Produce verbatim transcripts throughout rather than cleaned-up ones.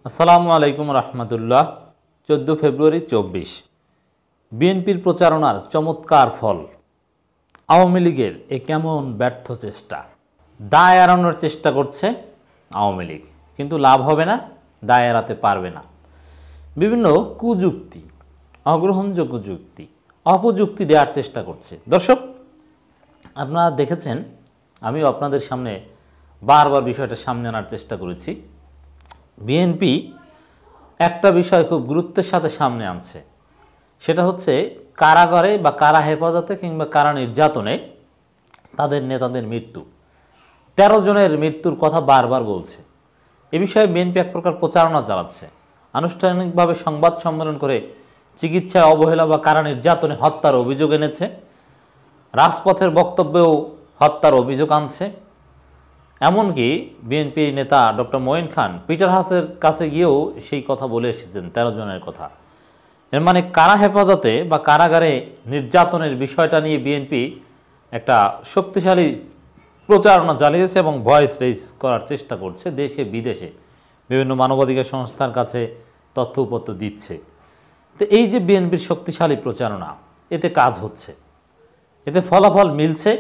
আসসালামু আলাইকুম রহমতুল্লাহ। চোদ্দ ফেব্রুয়ারি চব্বিশ বিএনপির প্রচারণার চমৎকার ফল। আওয়ামী লীগের এ কেমন ব্যর্থ চেষ্টা। দায় এড়ানোর চেষ্টা করছে আওয়ামী লীগ, কিন্তু লাভ হবে না, দায় এড়াতে পারবে না। বিভিন্ন কুযুক্তি, অগ্রহণযোগ্য যুক্তি, অপযুক্তি দেওয়ার চেষ্টা করছে। দর্শক, আপনারা দেখেছেন, আমিও আপনাদের সামনে বারবার বিষয়টা সামনে আনার চেষ্টা করেছি। বিএনপি একটা বিষয় খুব গুরুত্বের সাথে সামনে আনছে, সেটা হচ্ছে কারাগারে বা কারা হেফাজতে কিংবা কারা নির্যাতনে তাদের নেতাদের মৃত্যু। তেরো জনের মৃত্যুর কথা বারবার বলছে। এ বিষয়ে বিএনপি এক প্রকার প্রচারণা চালাচ্ছে। আনুষ্ঠানিকভাবে সংবাদ সম্মেলন করে চিকিৎসায় অবহেলা বা কারা নির্যাতনে হত্যার অভিযোগ এনেছে। রাজপথের বক্তব্যেও হত্যার অভিযোগ আনছে। এমনকি বিএনপি নেতা ডক্টর মঈন খান পিটার হাসের কাছে গিয়েও সেই কথা বলে এসেছেন, তেরো জনের কথা। এর মানে কারা হেফাজতে বা কারাগারে নির্যাতনের বিষয়টা নিয়ে বিএনপি একটা শক্তিশালী প্রচারণা চালিয়েছে এবং ভয়েস রেইজ করার চেষ্টা করছে। দেশে বিদেশে বিভিন্ন মানবাধিকার সংস্থার কাছে তথ্য উপত্য দিচ্ছে। তো এই যে বিএনপির শক্তিশালী প্রচারণা, এতে কাজ হচ্ছে, এতে ফলাফল মিলছে,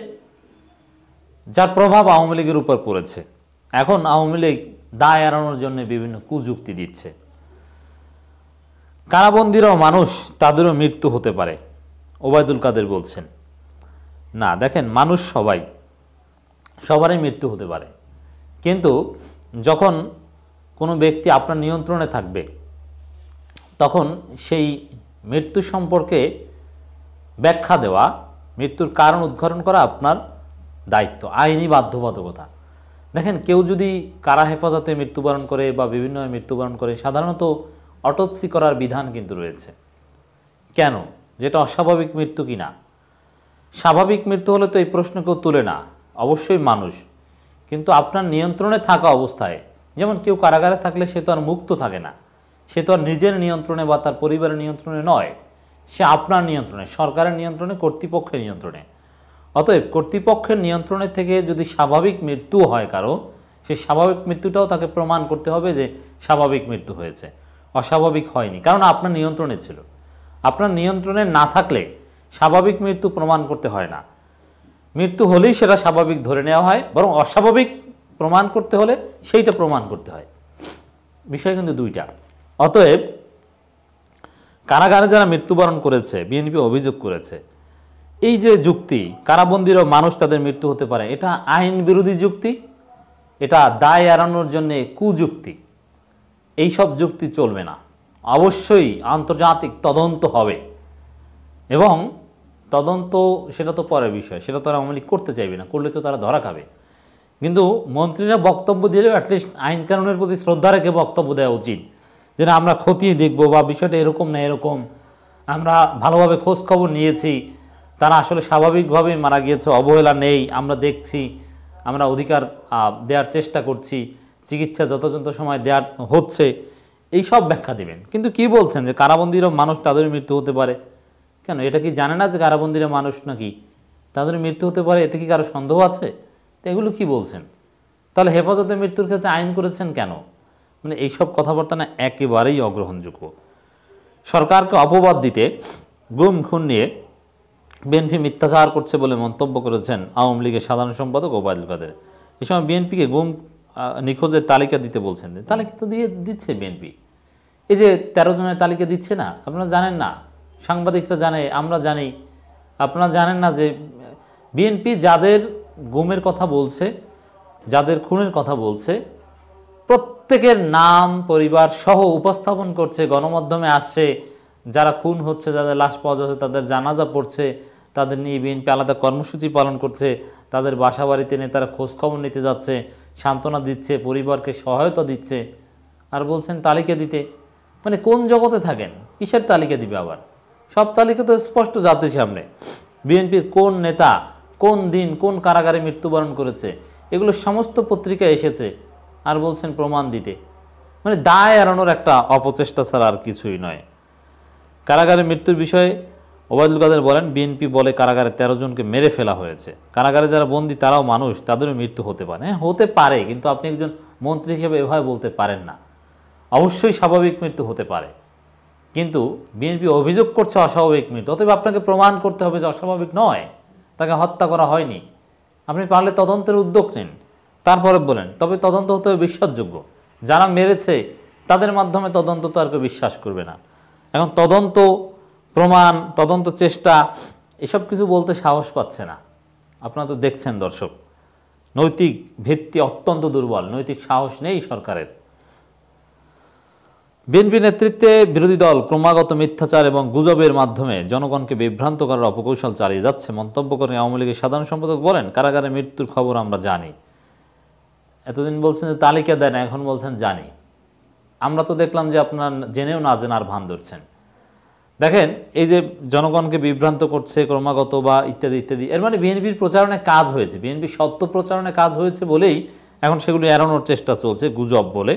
যার প্রভাব আওয়ামী লীগের উপর পড়েছে। এখন আওয়ামী লীগ দায় এড়ানোর জন্য বিভিন্ন কুযুক্তি দিচ্ছে। কারাবন্দীরাও মানুষ, তাদেরও মৃত্যু হতে পারে, ওবায়দুল কাদের বলছেন। না, দেখেন, মানুষ সবাই, সবারই মৃত্যু হতে পারে, কিন্তু যখন কোনো ব্যক্তি আপনার নিয়ন্ত্রণে থাকবে তখন সেই মৃত্যু সম্পর্কে ব্যাখ্যা দেওয়া, মৃত্যুর কারণ উদ্ঘাটন করা আপনার দায়িত্ব, আইনি বাধ্যবাধকতা। দেখেন, কেউ যদি কারা হেফাজতে মৃত্যুবরণ করে বা বিভিন্ন মৃত্যুবরণ করে, সাধারণত অটোপসি করার বিধান কিন্তু রয়েছে। কেন? যেটা অস্বাভাবিক মৃত্যু কি না? স্বাভাবিক মৃত্যু হলে তো এই প্রশ্ন কেউ তুলে না, অবশ্যই মানুষ। কিন্তু আপনার নিয়ন্ত্রণে থাকা অবস্থায়, যেমন কেউ কারাগারে থাকলে সে তো আর মুক্ত থাকে না, সে তো আর নিজের নিয়ন্ত্রণে বা তার পরিবারের নিয়ন্ত্রণে নয়, সে আপনার নিয়ন্ত্রণে, সরকারের নিয়ন্ত্রণে, কর্তৃপক্ষের নিয়ন্ত্রণে। অতএব কর্তৃপক্ষের নিয়ন্ত্রণে থেকে যদি স্বাভাবিক মৃত্যু হয় কারো, সেই স্বাভাবিক মৃত্যুটাও তাকে প্রমাণ করতে হবে যে স্বাভাবিক মৃত্যু হয়েছে, অস্বাভাবিক হয়নি, কারণ আপনার নিয়ন্ত্রণে ছিল। আপনার নিয়ন্ত্রণে না থাকলে স্বাভাবিক মৃত্যু প্রমাণ করতে হয় না। মৃত্যু হলেই সেটা স্বাভাবিক ধরে নেওয়া হয়, বরং অস্বাভাবিক প্রমাণ করতে হলে সেইটা প্রমাণ করতে হয়। বিষয় কিন্তু দুইটা। অতএব কারাগারে যারা মৃত্যুবরণ করেছে, বিএনপি অভিযোগ করেছে, এই যে যুক্তি, কারাবন্দীরও মানুষ, তাদের মৃত্যু হতে পারে, এটা আইন বিরোধী যুক্তি, এটা দায় এড়ানোর জন্য কুযুক্তি। এই সব যুক্তি চলবে না। অবশ্যই আন্তর্জাতিক তদন্ত হবে, এবং তদন্ত সেটা তো পরের বিষয়, সেটা তো আওয়ামী লীগ করতে চাইবে না, করলে তো তারা ধরা খাবে। কিন্তু মন্ত্রীরা বক্তব্য দিলেও অ্যাটলিস্ট আইন কানুনের প্রতি শ্রদ্ধা রেখে বক্তব্য দেওয়া উচিত, যে না, আমরা খতিয়ে দেখব, বা বিষয়টা এরকম না এরকম, আমরা ভালোভাবে খোঁজ খবর নিয়েছি, তারা আসলে স্বাভাবিকভাবেই মারা গিয়েছে, অবহেলা নেই, আমরা দেখছি, আমরা অধিকার দেওয়ার চেষ্টা করছি, চিকিৎসা যথাযথ সময় দেওয়ার হচ্ছে, এই সব ব্যাখ্যা দেবেন। কিন্তু কি বলছেন যে কারাবন্দীরা মানুষ, তাদের মৃত্যু হতে পারে? কেন, এটা কি জানে না যে কারাবন্দীরা মানুষ নাকি তাদের মৃত্যু হতে পারে? এতে কি কারো সন্দেহ আছে? তো এগুলো কি বলছেন? তাহলে হেফাজতে মৃত্যুর ক্ষেত্রে আইন করেছেন কেন? মানে এইসব কথাবার্তা না একেবারেই অগ্রহণযোগ্য। সরকারকে অপবাদ দিতে গুম খুন নিয়ে বিএনপি মিথ্যাচার করছে বলে মন্তব্য করেছেন আওয়ামী লীগের সাধারণ সম্পাদক ওবায়দুল কাদের। এই সময় বিএনপিকে গুম নিখোঁজের তালিকা দিতে বলছেন। তালিকা তো দিয়ে দিচ্ছে বিএনপি। এই যে তেরো জনের তালিকা দিচ্ছে না, আপনারা জানেন না, সাংবাদিকরা জানে, আমরা জানি, আপনারা জানেন না যে বিএনপি যাদের গুমের কথা বলছে, যাদের খুনের কথা বলছে, প্রত্যেকের নাম পরিবার সহ উপস্থাপন করছে, গণমাধ্যমে আসছে, যারা খুন হচ্ছে, যাদের লাশ পাওয়া যাচ্ছে, তাদের জানাজা পড়ছে, তাদের নিয়ে বিএনপি আলাদা কর্মসূচি পালন করছে, তাদের বাসা বাড়িতে নেতারা খোঁজখবর নিতে যাচ্ছে, সান্ত্বনা দিচ্ছে, পরিবারকে সহায়তা দিচ্ছে, আর বলছেন তালিকা দিতে। মানে কোন জগতে থাকেন? কিসের তালিকা দিবে আবার? সব তালিকা তো স্পষ্ট জাতির সামনে। বিএনপির কোন নেতা কোন দিন কোন কারাগারে মৃত্যুবরণ করেছে, এগুলো সমস্ত পত্রিকায় এসেছে, আর বলছেন প্রমাণ দিতে। মানে দায় এড়ানোর একটা অপচেষ্টা ছাড়া আর কিছুই নয়। কারাগারে মৃত্যুর বিষয়ে ওবায়দুল কাদের বলেন, বিএনপি বলে কারাগারে তেরো জনকে মেরে ফেলা হয়েছে। কারাগারে যারা বন্দী তারাও মানুষ, তাদেরও মৃত্যু হতে পারে। হ্যাঁ, হতে পারে, কিন্তু আপনি একজন মন্ত্রী হিসেবে এভাবে বলতে পারেন না। অবশ্যই স্বাভাবিক মৃত্যু হতে পারে, কিন্তু বিএনপি অভিযোগ করছে অস্বাভাবিক মৃত্যু, অতএব আপনাকে প্রমাণ করতে হবে যে অস্বাভাবিক নয়, তাকে হত্যা করা হয়নি। আপনি পারলে তদন্তের উদ্যোগ নিন, তারপরে বলেন, তবে তদন্ত হতে হবে বিশ্বাসযোগ্য। যারা মেরেছে তাদের মাধ্যমে তদন্ত তো আর কেউ বিশ্বাস করবে না। এখন তদন্ত, প্রমাণ, তদন্ত চেষ্টা এসব কিছু বলতে সাহস পাচ্ছে না। আপনারা তো দেখছেন দর্শক, নৈতিক ভিত্তি অত্যন্ত দুর্বল, নৈতিক সাহস নেই সরকারের। বিএনপি নেতৃত্বে বিরোধী দল ক্রমাগত মিথ্যাচার এবং গুজবের মাধ্যমে জনগণকে বিভ্রান্ত করার অপকৌশল চালিয়ে যাচ্ছে মন্তব্য করে আওয়ামী লীগের সাধারণ সম্পাদক বলেন, কারাগারে মৃত্যুর খবর আমরা জানি। এতদিন বলছেন যে তালিকা দেন, এখন বলছেন জানি। আমরা তো দেখলাম যে আপনার জেনেও না জেনার ভান ধরছেন। দেখেন, এই যে জনগণকে বিভ্রান্ত করছে ক্রমাগত বা ইত্যাদি ইত্যাদি, এর মানে বিএনপির প্রচারণায় কাজ হয়েছে, বিএনপির সত্য প্রচারণায় কাজ হয়েছে বলেই এখন সেগুলি এড়ানোর চেষ্টা চলছে গুজব বলে।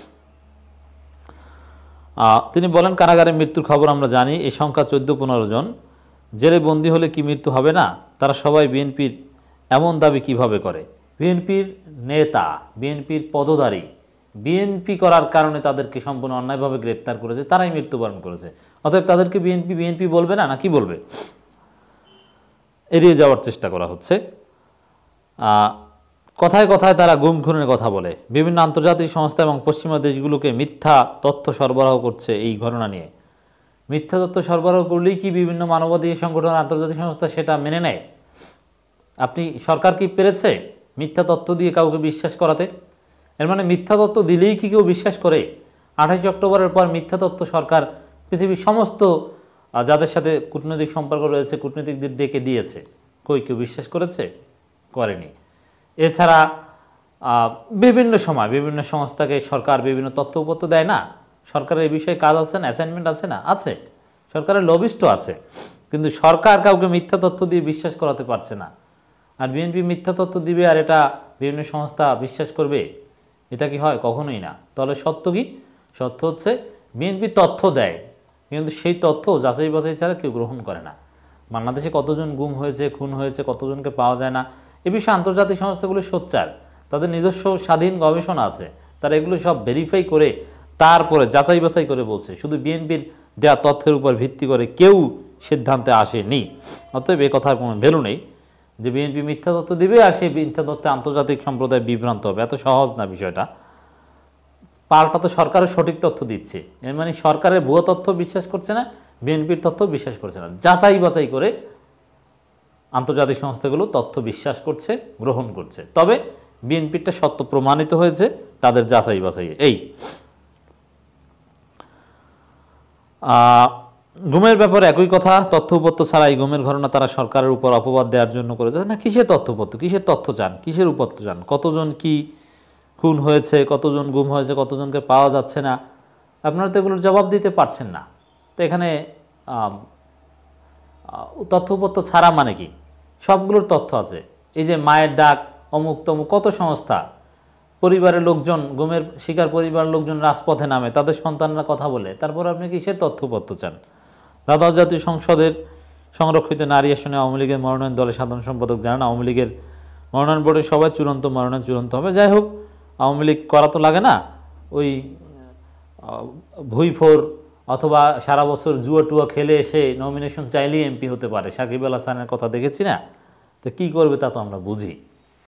তিনি বলেন, কারাগারে মৃত্যুর খবর আমরা জানি, এই সংখ্যা চোদ্দ পনেরো জন। জেলে বন্দী হলে কি মৃত্যু হবে না? তারা সবাই বিএনপির, এমন দাবি কিভাবে করে? বিএনপির নেতা, বিএনপির পদধারী, বিএনপি করার কারণে তাদেরকে সম্পূর্ণ অন্যায়ভাবে গ্রেপ্তার করেছে, তারাই মৃত্যুবরণ করেছে। অতএব তাদেরকে বিএনপি বিএনপি বলবে না, না কি বলবে? এড়িয়ে যাওয়ার চেষ্টা করা হচ্ছে। কথায় কথায় তারা গুম খুনের কথা বলে, বিভিন্ন আন্তর্জাতিক সংস্থা এবং পশ্চিমা দেশগুলোকে মিথ্যা তথ্য সরবরাহ করছে এই ঘটনা নিয়ে। মিথ্যা তথ্য সরবরাহ করলেই কি বিভিন্ন মানবাধিকার সংগঠন, আন্তর্জাতিক সংস্থা সেটা মেনে নেয়? আপনি, সরকার কি পেরেছে মিথ্যা তথ্য দিয়ে কাউকে বিশ্বাস করাতে? এর মানে মিথ্যা তথ্য দিলেই কি কেউ বিশ্বাস করে? আঠাশে অক্টোবরের পর মিথ্যা তথ্য সরকার পৃথিবীর সমস্ত যাদের সাথে কূটনৈতিক সম্পর্ক রয়েছে কূটনীতিকদের ডেকে দিয়েছে, কই কেউ বিশ্বাস করেছে? করেনি। এছাড়া বিভিন্ন সময় বিভিন্ন সংস্থাকে সরকার বিভিন্ন তথ্য উপত্য দেয় না? সরকারের এই বিষয়ে কাজ আছে না, অ্যাসাইনমেন্ট আছে না? আছে। সরকারের লবিস্টও আছে, কিন্তু সরকার কাউকে মিথ্যা তথ্য দিয়ে বিশ্বাস করাতে পারছে না। আর বিএনপি মিথ্যা তথ্য দিবে আর এটা বিভিন্ন সংস্থা বিশ্বাস করবে, এটা কি হয়? কখনোই না। তাহলে সত্য কি? সত্য হচ্ছে বিএনপি তথ্য দেয়, কিন্তু সেই তথ্য যাচাই বাছাই ছাড়া কেউ গ্রহণ করে না। বাংলাদেশে কতজন গুম হয়েছে, খুন হয়েছে, কতজনকে পাওয়া যায় না, এ বিষয়ে আন্তর্জাতিক সংস্থাগুলো সোচ্চার, তাদের নিজস্ব স্বাধীন গবেষণা আছে, তারা এগুলো সব ভেরিফাই করে তারপরে যাচাই বাছাই করে বলছে। শুধু বিএনপির দেওয়া তথ্যের উপর ভিত্তি করে কেউ সিদ্ধান্তে আসেনি। অতএব এ কথার কোনো ভ্যালু নেই যে বিএনপি মিথ্যা তথ্য দিবে আর সেই মিথ্যা তথ্যে আন্তর্জাতিক সম্প্রদায় বিভ্রান্ত হবে। এত সহজ না বিষয়টা। পাল্টা তো সরকারের সঠিক তথ্য দিচ্ছে, এর মানে সরকারের ভুয়ো তথ্য বিশ্বাস করছে না, বিএনপির তথ্য বিশ্বাস করছে না। যাচাই বাছাই করে আন্তর্জাতিক সংস্থাগুলো তথ্য বিশ্বাস করছে, গ্রহণ করছে। তবে বিএনপিটা সত্য প্রমাণিত হয়েছে তাদের যাচাই বাছাই। এই গুমের ব্যাপারে একই কথা, তথ্য উপত্য ছাড়াই গুমের ঘটনা তারা সরকারের উপর অপবাদ দেওয়ার জন্য করেছে না। কিসের তথ্য উপত্য, কিসের তথ্য চান, কিসের উপত্য চান? কতজন কি খুন হয়েছে, কতজন গুম হয়েছে, কতজনকে পাওয়া যাচ্ছে না, আপনারা তো এগুলোর জবাব দিতে পারছেন না। তো এখানে তথ্য উপত্য ছাড়া মানে কি? সবগুলোর তথ্য আছে। এই যে মায়ের ডাক, অমুক তমুক, কত সংস্থা, পরিবারের লোকজন, গুমের শিকার পরিবারের লোকজন রাজপথে নামে, তাদের সন্তানরা কথা বলে, তারপর আপনি কিসের তথ্যপত্র চান? দ্বাদশ জাতীয় সংসদের সংরক্ষিত নারী আসনে আওয়ামী লীগের মনোনয়ন দলের সাধারণ সম্পাদক জানান, আওয়ামী লীগের মনোনয়ন বোর্ডের সবাই চূড়ান্ত মনোনয়ন চূড়ান্ত হবে। যাই হোক, আওয়ামী লীগ করা তো লাগে না, ওই ভুইফোর অথবা সারা বছর জুয়া টুয়া খেলে এসে নমিনেশন চাইলেই এমপি হতে পারে। সাকিব আল হাসানের কথা দেখেছি না? তো কী করবে তা তো আমরা বুঝি।